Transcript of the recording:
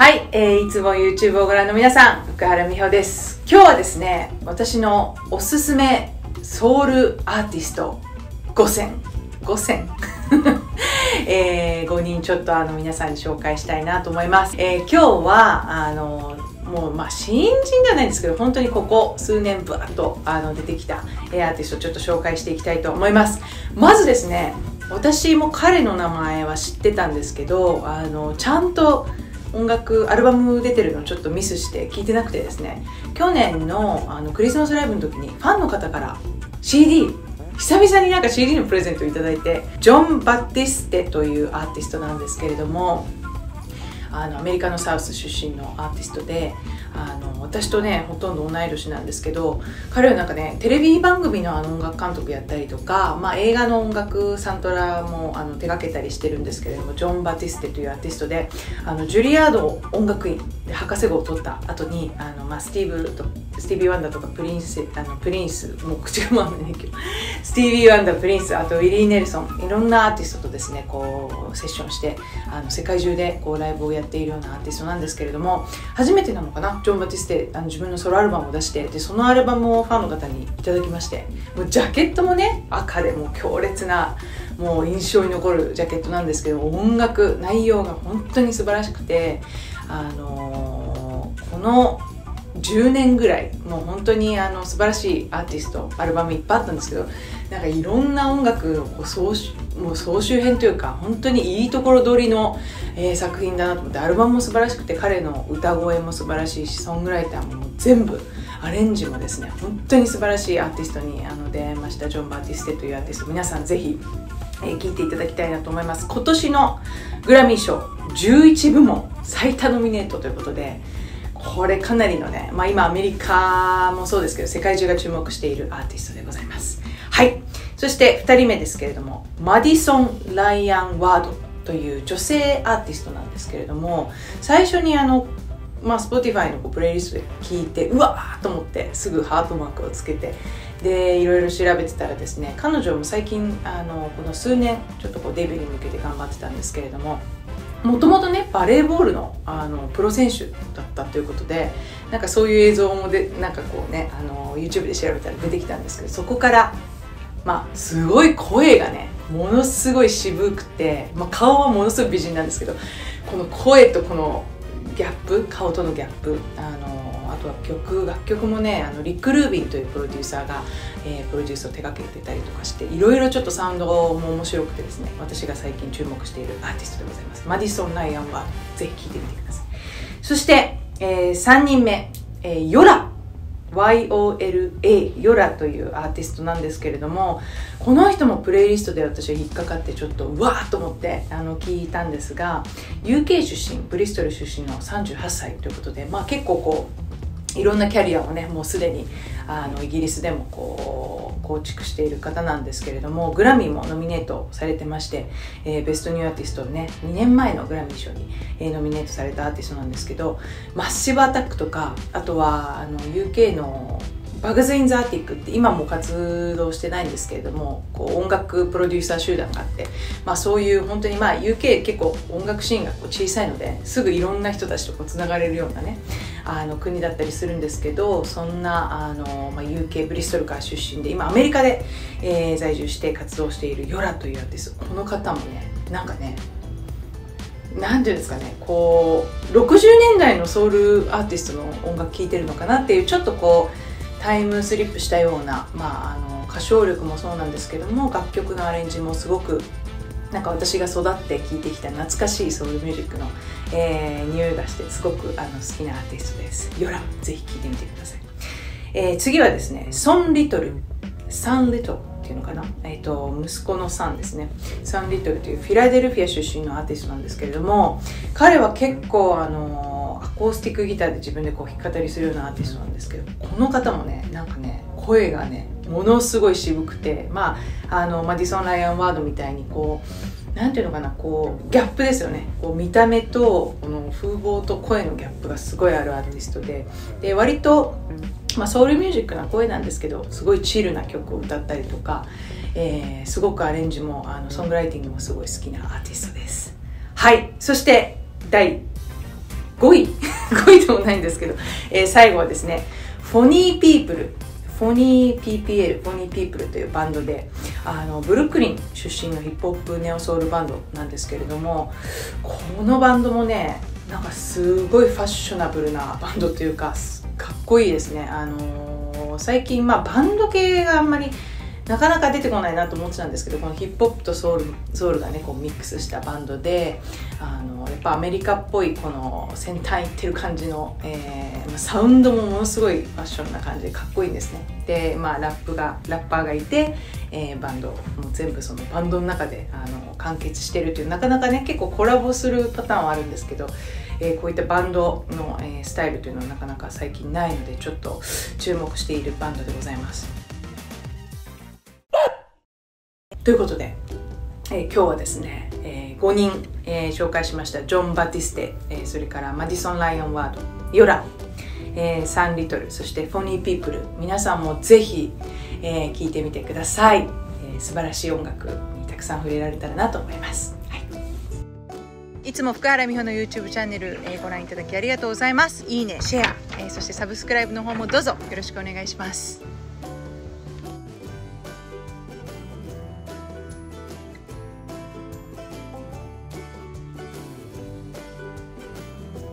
はい、いつも YouTube をご覧の皆さん、福原美穂です。今日はですね、私のおすすめソウルアーティスト5選5人ちょっと皆さんに紹介したいなと思います。今日はもう新人ではないんですけど、本当にここ数年ぶわっと出てきたアーティストをちょっと紹介していきたいと思います。まずですね、私も彼の名前は知ってたんですけど、ちゃんと音楽アルバム出てるのちょっとミスして聞いてなくてですね、去年のクリスマスライブの時にファンの方から CD 久々になんか CD のプレゼントをいただいて、ジョン・バティステというアーティストなんですけれども、アメリカのサウス出身のアーティストで、私とねほとんど同い年なんですけど、彼はなんかねテレビ番組の音楽監督やったりとか、映画の音楽サントラも手掛けたりしてるんですけれども、ジョン・バティステというアーティストで、ジュリアード音楽院で博士号を取った後にスティービー・ワンダーとかプリンスもう口が回らないけどスティービー・ワンダー、プリンス、あとウィリー・ネルソン、いろんなアーティストとですねこうセッションして世界中でこうライブをやっているようなアーティストなんですけれども、初めてなのかな、ジョン・バティステ自分のソロアルバムを出して、でそのアルバムをファンの方にいただきまして、もうジャケットもね赤でもう強烈なもう印象に残るジャケットなんですけど、音楽内容が本当に素晴らしくて、この10年ぐらいもう本当に素晴らしいアーティストアルバムいっぱいあったんですけど、なんかいろんな音楽のもう総集編というか、本当にいいところ取りの、作品だなと思って、アルバムも素晴らしくて、彼の歌声も素晴らしいし、ソングライターも全部アレンジもですね本当に素晴らしいアーティストに出会いました。ジョン・バティステというアーティスト、皆さんぜひ聞いていただきたいなと思います。今年のグラミー賞11部門最多ノミネートということで、これかなりのね、今アメリカもそうですけど世界中が注目しているアーティストでございます。はい、そして2人目ですけれども、マディソン・ライアン・ワードという女性アーティストなんですけれども、最初にSpotify のプレイリストで聞いて、うわーと思ってすぐハートマークをつけて、でいろいろ調べてたらですね、彼女も最近この数年ちょっとこうデビューに向けて頑張ってたんですけれども、もともとねバレーボールのプロ選手だったということで、なんかそういう映像もなんかこうねYouTube で調べたら出てきたんですけど、そこからすごい声がねものすごい渋くて、顔はものすごい美人なんですけど、この声とこのギャップ、顔とのギャップ、あとは楽曲もねリック・ルービンというプロデューサーが、プロデュースを手掛けてたりとかして、いろいろちょっとサウンドも面白くてですね、私が最近注目しているアーティストでございます。マディソン・ライアンはぜひ聴いてみてください。そして、3人目、ヨラYOLA ヨラというアーティストなんですけれども、この人もプレイリストで私は引っかかってちょっとうわーっと思って聞いたんですが、 UK 出身、ブリストル出身の38歳ということで、結構こういろんなキャリアをねもうすでにイギリスでもこう構築している方なんですけれども、グラミーもノミネートされてまして、ベストニューアーティストをね2年前のグラミー賞に、ノミネートされたアーティストなんですけど、マッシブアタックとか、あとはUK のバグズ・イン・ザ・アティックって今も活動してないんですけれども、こう音楽プロデューサー集団があって、そういう本当にUK 結構音楽シーンがこう小さいのですぐいろんな人たちとこうつながれるようなね国だったりするんですけど、そんなUK ブリストルから出身で今アメリカで、在住して活動しているヨラというアーティスト。この方もねなんかねなんていうんですかね、こう60年代のソウルアーティストの音楽聴いてるのかなっていう、ちょっとこうタイムスリップしたような、歌唱力もそうなんですけども、楽曲のアレンジもすごくなんか私が育って聴いてきた懐かしいソウルミュージックの、匂いがして、すごく好きなアーティストです。ヨラ、ぜひ聴いてみてください。次はですね、サンリトルっていうのかな、息子のサンですね。サンリトルというフィラデルフィア出身のアーティストなんですけれども、彼は結構アコースティックギターで自分でこう弾き語りするようなアーティストなんですけど、この方もねなんかね声がねものすごい渋くて、マディソン・ライアン・ワードみたいにこうなんていうのかな、こうギャップですよね。こう見た目とこの風貌と声のギャップがすごいあるアーティストで、割とソウルミュージックな声なんですけど、すごいチルな曲を歌ったりとか、すごくアレンジもソングライティングもすごい好きなアーティストです。はい、そして第5 5位5位でもないんですけど、最後はですね、フォニーピープル、フォニー PPL、フォニーピープルというバンドで、ブルックリン出身のヒップホップネオソウルバンドなんですけれども、このバンドもね、なんかすごいファッショナブルなバンドというか、かっこいいですね。最近バンド系があんまりなかなか出てこないなと思ってたんですけど、このヒップホップとソウルがねこうミックスしたバンドで、やっぱアメリカっぽいこの先端いってる感じの、サウンドもものすごいファッションな感じでかっこいいんですね。で、ラッパーがいて、バンドも全部そのバンドの中で完結してるという、なかなかね結構コラボするパターンはあるんですけど、こういったバンドの、スタイルというのはなかなか最近ないので、ちょっと注目しているバンドでございます。ということで、今日はですね、5人、紹介しました。ジョン・バティステ、それからマディソン・ライオン・ワード、ヨラ、サン・リトル、そしてフォニー・ピープル、皆さんもぜひ、聴いてみてください。素晴らしい音楽にたくさん触れられたらなと思います。いつも福原美穂の YouTube チャンネル、ご覧いただきありがとうございます。いいね、シェア、そしてサブスクライブの方もどうぞよろしくお願いします。